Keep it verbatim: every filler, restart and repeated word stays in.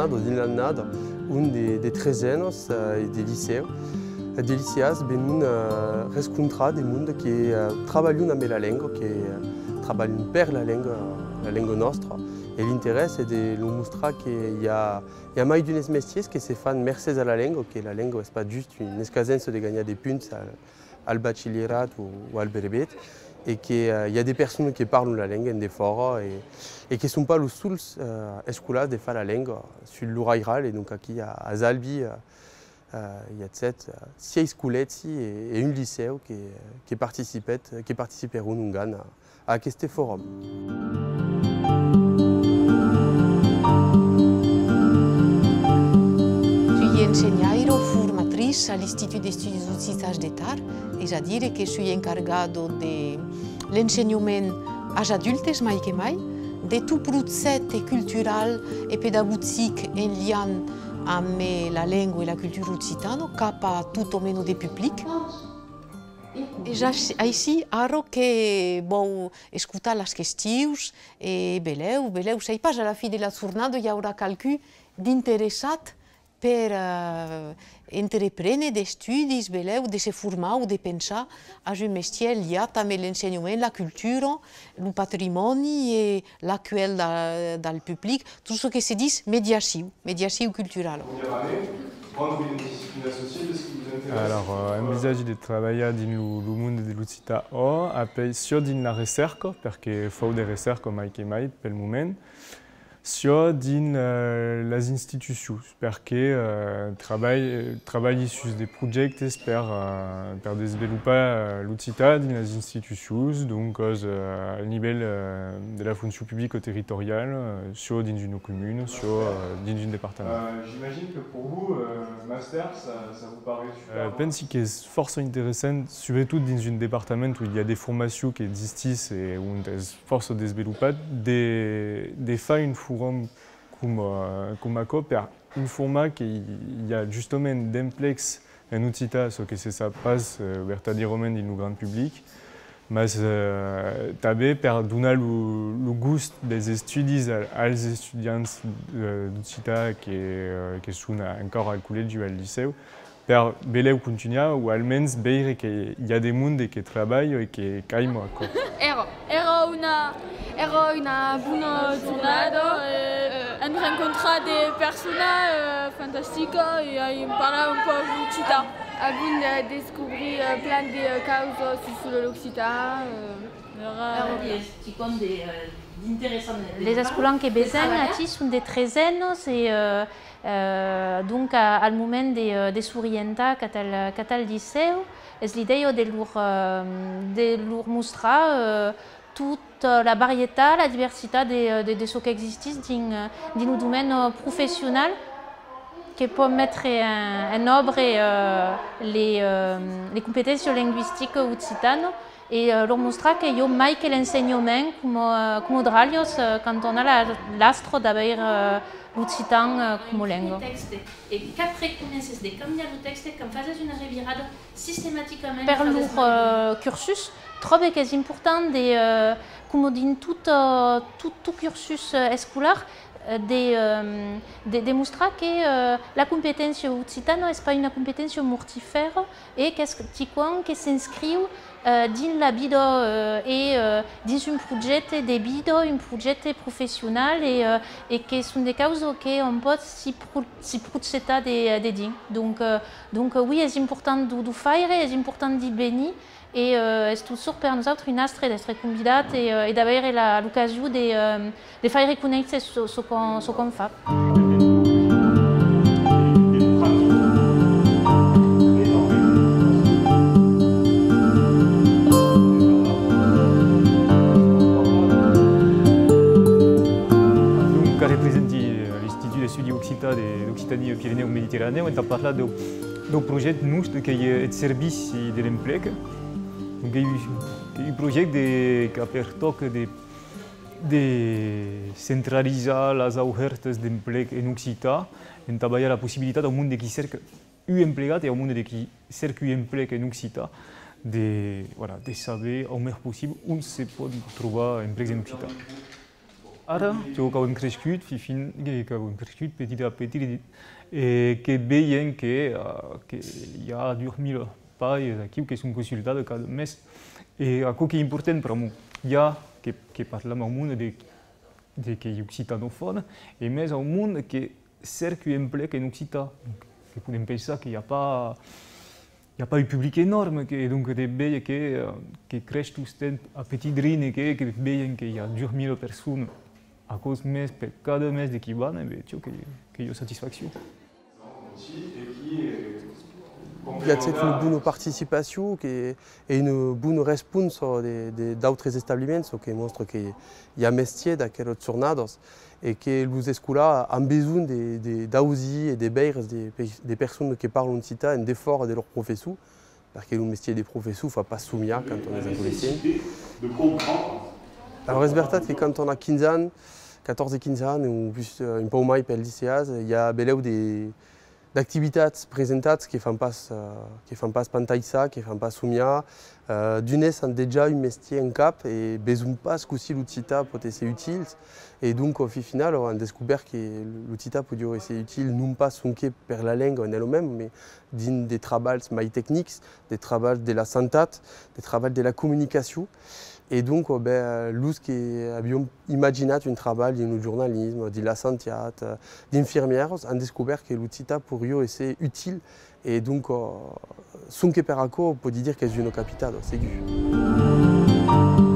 tornado din l'annada un de, de trezenos e de liceu, de liceas benun uh, rescontra de monde qui uh, travaillent avec la langue, qui uh, travaillent per la langue, la langue nostra. Et l'intérêt c'est de nous montrer qu'il y a, il y a mai d'unes métiers qui se font mercés à la langue, que la langue n'est pas juste une escasence de gagner des punts al bachillerat ou, ou al brevet, et qu'il uh, y a des personnes qui parlent la langue des forts et, et qui ne sont pas les seuls uh, escolas de faire la langue sur l'Urairal. Et donc ici à Zalbi, uh, uh, il y a sept, uh, six scuoletti et, et un lycée qui, qui participaient, qui participeront à, à ce forum. Insegnare formatrice à l'Institut d'Estudis Ucitats de Tar, és a dir que soy encargado de l'enseignement als adultes mai que mai, de tot procés cultural et pédagogique en lien amb la llengua i la cultura occitana cap a tot o menys de public. És així, ara que vau escoltar les qüestions, e veleu, veleu, sei pas, a la fi de la jornada hi haurà qualcú d'interessat per uh, entreprendre d'estudis, veleu, de se formar o de pensar a un métier liat amb l'ensenyament, la cultura, el patrimoni i l'actuel del públic, tot ce que se dit médiatiu, médiatiu cultural. Alors, euh, envisage de travailler dans le monde de l'Ucita o, après sur dans la recherche, parce qu'il faut des recherches mai que mai pour le moment. Sur dans euh, les institutions, parce que euh, travaille travaille sur des projets pour euh, pour développer euh, l'Ucita dans les institutions, donc euh, au niveau euh, de la fonction publique ou territoriale, euh, sur dans une commune, sur euh, dans un département. Euh, J'imagine que pour vous, euh, master, ça, ça vous paraît super. Euh, je pense que c'est fort intéressant, surtout dans un département où il y a des formations qui existent et où on est fort développé, de de faire une forum comme euh, comme ACO, per un format qui y a justement d'implex en Ucita, ce que ça passe euh, vertadirement dans le grand public, mais euh, també per donar le, le gust des estudis als estudiants d'Ucita qui euh, qui sont encore al col·legi o al liceu, per veleu continuar o almenys veure que hi ha des monde qui treballent et qui caiem a ACO. Era, era una, era una buena jornada, eh, en rencontrar des personnes eh, fantastiques et en parler un peu d'Ucita. Avem descobrir plein de causes sur l'Occità. Les escolans que besoin ici sont des trezenos et euh, euh, donc au moment de, de s'orienter cap al liceu, és l'idea de leur, de leur mostrar euh, toute la variété, la diversité de, de, de ce qui existe dans, dans le domaine professionnel, qui peut mettre en, en œuvre euh, les, euh, les compétences linguistiques occitanes et euh, leur montrer qu'il y a mai que l'enseignement comme, comme dralios quand on a l'astre d'avoir euh, l'occitan comme langue. Et qu'après commences de canviar le texte, quand fais une revirada systématiquement per leur euh, cursus, je trouve que c'est important de, euh, comme dans tout, euh, tout, tout cursus scolaire, de, euh, de démontrer que euh, la compétence occitane n'est pas une compétence mortifère et qu'est-ce qui s'inscrit euh, dans la vie euh, et euh, dans un projet de vie, un projet professionnel et, euh, et que sont des causes qu'on peut s'y projeter de din. Donc, euh, donc oui, c'est important de, de faire, c'est important de bénir. Et euh, c'est toujours pour nous autres une astre d'être convidat et, euh, et d'avoir l'occasion de, euh, de faire reconnaître ce, ce qu'on ce qu'on fait. Donc, à représenter l'Institut d'Estudis Occitans de l'Occitanie-Pyrénées-Méditerranée, on a parlé d'un projet de nous qui est de service de l'emploi. Donc, il y a eu un projet de, qui a permis de, de centraliser les ofertes d'emploi en Occità, en travaillant la possibilité au monde qui cerca un empleat et au monde qui cerca un emploi en Occità de, voilà, de savoir au mieux possible où se peut trouver un emploi en Occità. ara, jo că am crescut, fi fin, că am crescut petit à petit, et que veien que que il y a deux mille pailles aqui que sont consultades cada mes. Et aquilo que é important para mim, já que que parlamos ao mundo de de que é occitanofone, e mesmo ao mundo que cerca o emprego em occitan. Que podem pensar qu'il n'y a pas il n'y a pas un public énorme, que, donc des belles qui, qui crèchent tous à petite drine, qui, qui veillent qu'il y a deux mille personnes à cause mes, per cada mes de qui van, et tu vois qu'il y a satisfaction. Il y a une bonne participation et une bonne réponse d'autres établissements qui montrent qu'il y a un métier dans les tornados et que les écoles ont besoin d'ausi et des baires, des personnes qui parlent occitan, d'efforts de leurs professeurs, parce que le métier des professeurs ne fait pas soumis quand on est adolescent. Alors, c'est vrai que quand on a quinze ans, quatorze quinze ans, ou plus un peu moins pour le lycée, il y a des d'activitats présentées qui ne font pas, qui font pas pantaïsa, qui ne font pas soumia. Euh, D'une ont déjà un métier en cap et besoin pas ce que l'outil peut être utile. Et donc au final, on a découvert que l'outil peut être utile non pas seulement pour la langue en elle-même, mais dans des travaux plus techniques, des travaux de la santé, des travaux de la communication. Et donc, ben, nous qui avions imaginé un travail dans le journalisme, de la santé, d'infirmières, ont découvert que l'outil pour eux est utile. Et donc, sans que per accord, on peut dire que c'est une capitale. C'est